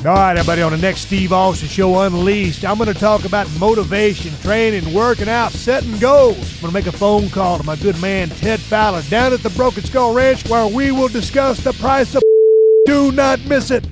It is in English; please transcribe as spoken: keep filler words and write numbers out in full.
All right, everybody, on the next Steve Austin Show Unleashed, I'm going to talk about motivation, training, working out, setting goals. I'm going to make a phone call to my good man Ted Fowler down at the Broken Skull Ranch where we will discuss the price of. Do not miss it.